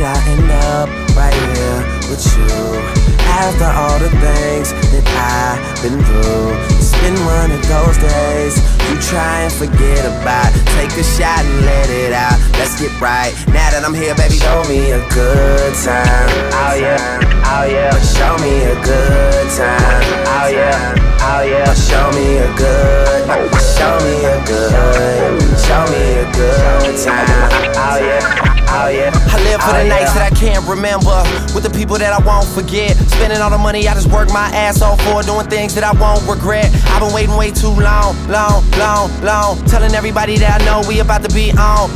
I end up right here with you? After all the things that I've been through, it's been one of those days you try and forget about. Take a shot and let it out. Let's get right. Now that I'm here, baby, show me a good time. Oh yeah, oh yeah. Show me a good time. Oh yeah, oh yeah. Show me a good, show me a good, show me a good time. Oh yeah. Oh, yeah. I live for the nights that I can't remember, with the people that I won't forget. Spending all the money I just work my ass off for, doing things that I won't regret. I've been waiting way too long, telling everybody that I know we about to be on.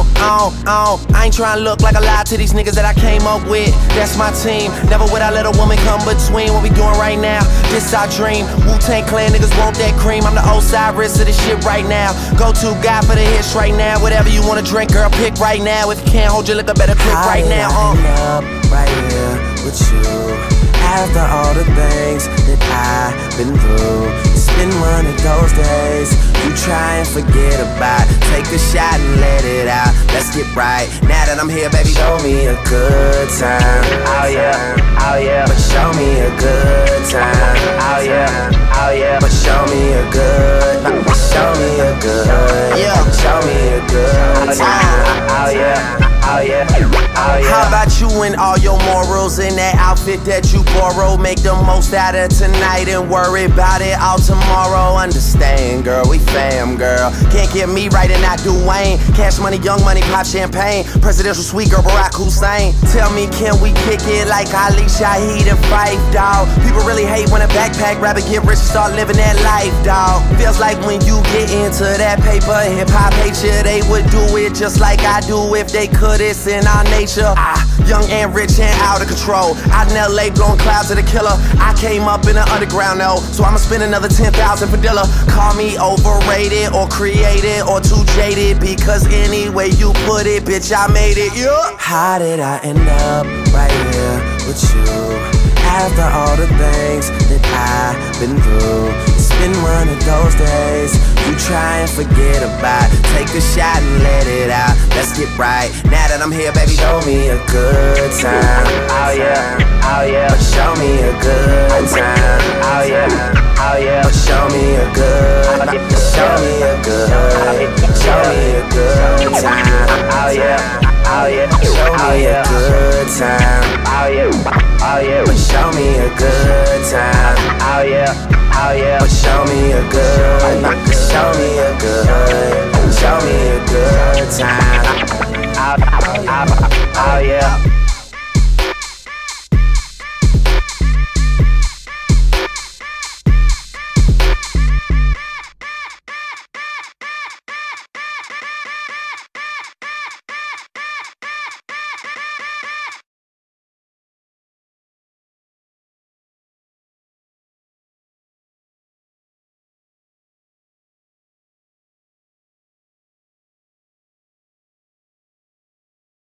I ain't trying to look like a lie to these niggas that I came up with. That's my team. Never would I let a woman come between what we doing right now. This our dream. Wu-Tang Clan niggas want that cream. I'm the Osiris of this shit right now. Go-to guy for the hits right now. Whatever you wanna drink, girl, pick right now. If you can't hold your liquor, better pick right now. End up right here with you. After all the things that I've been through, it's been one of those days you try and forget about. Take a shot and let it out. Let's get right. Now that I'm here, baby, show me a good time. Oh yeah, oh yeah. But show me a good time. Oh yeah, oh yeah. But show me a good, show me a good, yeah. Show me a good time. Oh yeah. Oh yeah, oh yeah. How about you and all your morals in that outfit that you borrow? Make the most out of tonight and worry about it all tomorrow. Understand, girl, we fam, girl. Can't get me right and not do Wayne. Cash money, young money, pop champagne. Presidential suite, girl, Barack Hussein. Tell me, can we kick it like Ali, Shaheed, and Fife, dawg? People really hate when a backpack rapper get rich and start living that life, dawg. Feels like when you get into that paper, hip-hop hate you, they would do it just like I do if they could. It's in our nature. Young and rich and out of control. Out in LA, blowing clouds of the killer. I came up in the underground though, so I'ma spend another 10,000 for Dilla. Call me overrated or created or too jaded, because any way you put it, bitch, I made it. Yeah. How did I end up right here with you? After all the things that I've been through, it's been one of those days you try and forget about. Take a shot and let it out. Let's get right. Now that I'm here, baby, show me a good time. Oh yeah, oh yeah. But show me a good time. Oh yeah, oh yeah. But show me a good, show me a good, show me a good time. Oh yeah. Oh yeah, show me a good time. Oh yeah, oh yeah. But show me a good time. Oh yeah, oh yeah. But show me a good, show me a good.